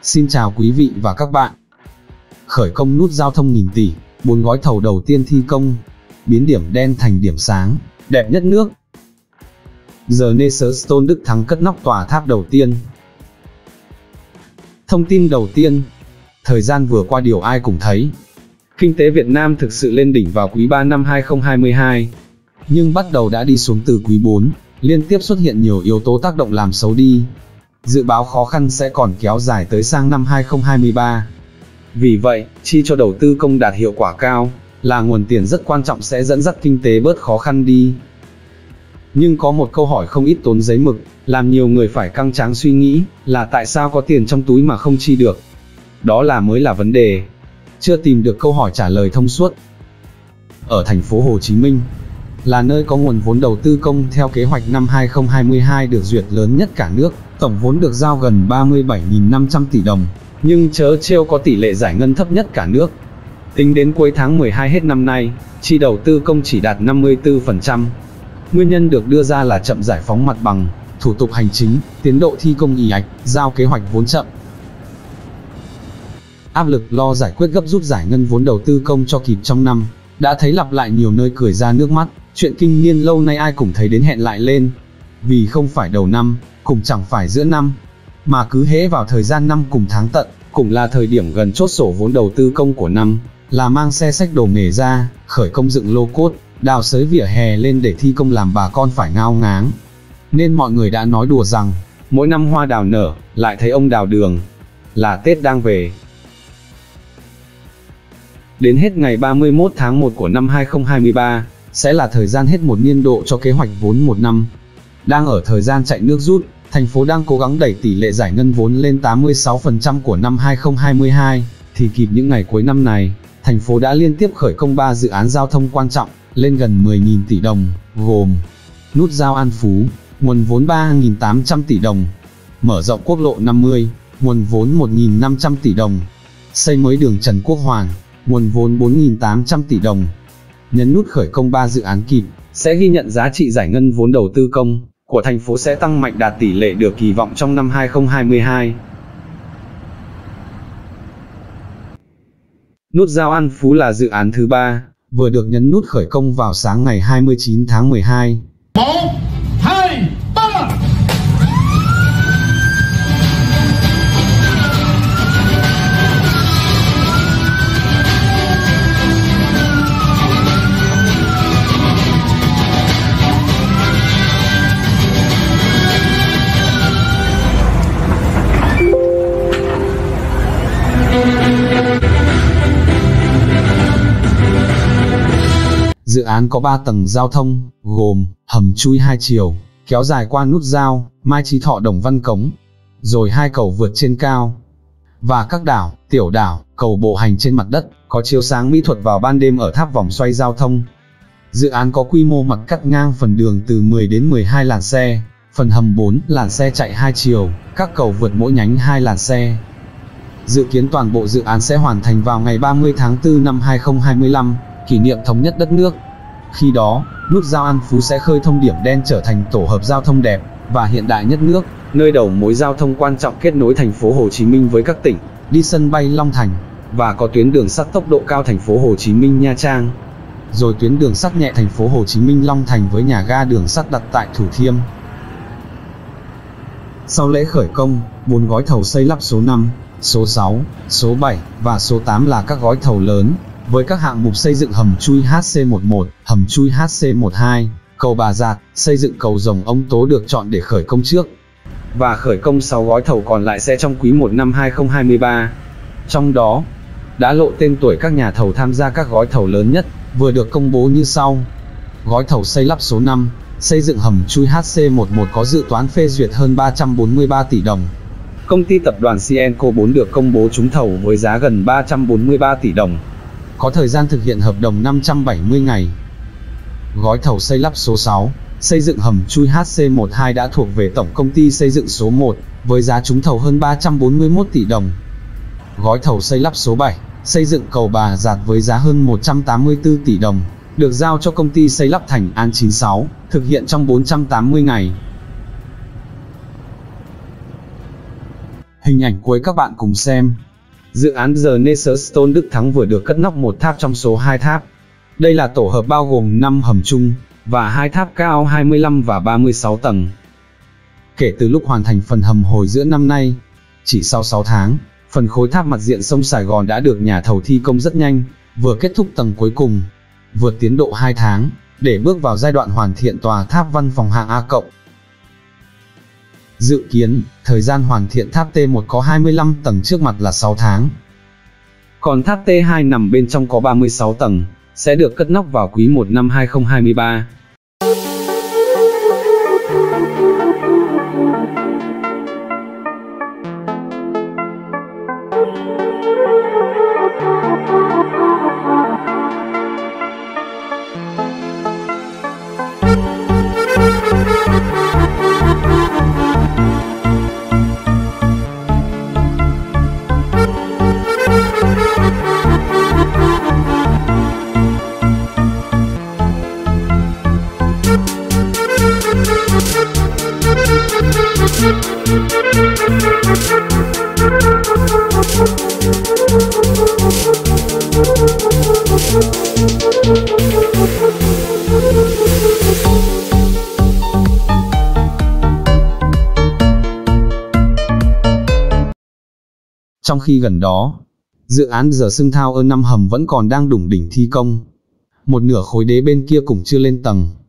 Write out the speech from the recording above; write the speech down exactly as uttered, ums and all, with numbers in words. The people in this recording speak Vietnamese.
Xin chào quý vị và các bạn. Khởi công nút giao thông nghìn tỷ, bốn gói thầu đầu tiên thi công, biến điểm đen thành điểm sáng, đẹp nhất nước. The Nesserstone Đức Thắng cất nóc tòa tháp đầu tiên. Thông tin đầu tiên, thời gian vừa qua điều ai cũng thấy, kinh tế Việt Nam thực sự lên đỉnh vào quý ba năm hai không hai hai, nhưng bắt đầu đã đi xuống từ quý bốn, liên tiếp xuất hiện nhiều yếu tố tác động làm xấu đi. Dự báo khó khăn sẽ còn kéo dài tới sang năm hai không hai ba. Vì vậy, chi cho đầu tư công đạt hiệu quả cao, là nguồn tiền rất quan trọng sẽ dẫn dắt kinh tế bớt khó khăn đi. Nhưng có một câu hỏi không ít tốn giấy mực, làm nhiều người phải căng tráng suy nghĩ, là tại sao có tiền trong túi mà không chi được? Đó là mới là vấn đề. Chưa tìm được câu hỏi trả lời thông suốt. Ở thành phố Hồ Chí Minh, là nơi có nguồn vốn đầu tư công theo kế hoạch năm hai không hai hai được duyệt lớn nhất cả nước, tổng vốn được giao gần ba mươi bảy nghìn năm trăm tỷ đồng, nhưng chớ trêu có tỷ lệ giải ngân thấp nhất cả nước. Tính đến cuối tháng mười hai hết năm nay, chi đầu tư công chỉ đạt năm mươi tư phần trăm. Nguyên nhân được đưa ra là chậm giải phóng mặt bằng, thủ tục hành chính, tiến độ thi công ì ạch, giao kế hoạch vốn chậm. Áp lực lo giải quyết gấp rút giải ngân vốn đầu tư công cho kịp trong năm, đã thấy lặp lại nhiều nơi cười ra nước mắt, chuyện kinh niên lâu nay ai cũng thấy đến hẹn lại lên. Vì không phải đầu năm, cũng chẳng phải giữa năm, mà cứ hễ vào thời gian năm cùng tháng tận, cũng là thời điểm gần chốt sổ vốn đầu tư công của năm, là mang xe xách đồ nghề ra, khởi công dựng lô cốt, đào xới vỉa hè lên để thi công làm bà con phải ngao ngáng. Nên mọi người đã nói đùa rằng, mỗi năm hoa đào nở, lại thấy ông đào đường, là Tết đang về. Đến hết ngày ba mươi mốt tháng một của năm hai không hai ba, sẽ là thời gian hết một niên độ cho kế hoạch vốn một năm. Đang ở thời gian chạy nước rút, thành phố đang cố gắng đẩy tỷ lệ giải ngân vốn lên tám mươi sáu phần trăm của năm hai không hai hai, thì kịp những ngày cuối năm này, thành phố đã liên tiếp khởi công ba dự án giao thông quan trọng, lên gần mười nghìn tỷ đồng, gồm nút giao An Phú, nguồn vốn ba nghìn tám trăm tỷ đồng, mở rộng quốc lộ năm mươi, nguồn vốn một nghìn năm trăm tỷ đồng, xây mới đường Trần Quốc Hoàn, nguồn vốn bốn nghìn tám trăm tỷ đồng. Nhấn nút khởi công ba dự án kịp, sẽ ghi nhận giá trị giải ngân vốn đầu tư công của thành phố sẽ tăng mạnh đạt tỷ lệ được kỳ vọng trong năm hai không hai hai. Nút giao An Phú là dự án thứ ba, vừa được nhấn nút khởi công vào sáng ngày hai mươi chín tháng mười hai. một, hai, ba. Dự án có ba tầng giao thông, gồm hầm chui hai chiều, kéo dài qua nút giao Mai Chí Thọ Đồng Văn Cống, rồi hai cầu vượt trên cao, và các đảo, tiểu đảo, cầu bộ hành trên mặt đất, có chiếu sáng mỹ thuật vào ban đêm ở tháp vòng xoay giao thông. Dự án có quy mô mặt cắt ngang phần đường từ mười đến mười hai làn xe, phần hầm bốn làn xe chạy hai chiều, các cầu vượt mỗi nhánh hai làn xe. Dự kiến toàn bộ dự án sẽ hoàn thành vào ngày ba mươi tháng tư năm hai không hai lăm, kỷ niệm thống nhất đất nước. Khi đó, nút giao An Phú sẽ khơi thông điểm đen trở thành tổ hợp giao thông đẹp và hiện đại nhất nước, nơi đầu mối giao thông quan trọng kết nối thành phố Hồ Chí Minh với các tỉnh, đi sân bay Long Thành, và có tuyến đường sắt tốc độ cao thành phố Hồ Chí Minh Nha Trang, rồi tuyến đường sắt nhẹ thành phố Hồ Chí Minh Long Thành với nhà ga đường sắt đặt tại Thủ Thiêm. Sau lễ khởi công, bốn gói thầu xây lắp số năm, số sáu, số bảy và số tám là các gói thầu lớn, với các hạng mục xây dựng hầm chui H C mười một, hầm chui H C mười hai, cầu Bà Giạt, xây dựng cầu Rồng Ông Tố được chọn để khởi công trước. Và khởi công sáu gói thầu còn lại sẽ trong quý một năm hai không hai ba. Trong đó, đã lộ tên tuổi các nhà thầu tham gia các gói thầu lớn nhất, vừa được công bố như sau. Gói thầu xây lắp số năm, xây dựng hầm chui H C mười một có dự toán phê duyệt hơn ba trăm bốn mươi ba tỷ đồng. Công ty tập đoàn Sienco bốn được công bố trúng thầu với giá gần ba trăm bốn mươi ba tỷ đồng. Có thời gian thực hiện hợp đồng năm trăm bảy mươi ngày. Gói thầu xây lắp số sáu, xây dựng hầm chui H C mười hai đã thuộc về Tổng Công ty Xây dựng số một, với giá trúng thầu hơn ba trăm bốn mươi mốt tỷ đồng. Gói thầu xây lắp số bảy, xây dựng cầu Bà Giạt với giá hơn một trăm tám mươi tư tỷ đồng, được giao cho công ty xây lắp Thành An chín sáu, thực hiện trong bốn trăm tám mươi ngày. Hình ảnh cuối các bạn cùng xem. Dự án The Nessus Stone Đức Thắng vừa được cất nóc một tháp trong số hai tháp. Đây là tổ hợp bao gồm năm hầm chung, và hai tháp cao hai mươi lăm và ba mươi sáu tầng. Kể từ lúc hoàn thành phần hầm hồi giữa năm nay, chỉ sau sáu tháng, phần khối tháp mặt diện sông Sài Gòn đã được nhà thầu thi công rất nhanh, vừa kết thúc tầng cuối cùng, vượt tiến độ hai tháng, để bước vào giai đoạn hoàn thiện tòa tháp văn phòng hạng A cộng. Dự kiến, thời gian hoàn thiện tháp T một có hai mươi lăm tầng trước mặt là sáu tháng. Còn tháp T hai nằm bên trong có ba mươi sáu tầng, sẽ được cất nóc vào quý một năm hai không hai ba. Trong khi gần đó, dự án The Sưng Thao ở năm hầm vẫn còn đang đủng đỉnh thi công. Một nửa khối đế bên kia cũng chưa lên tầng.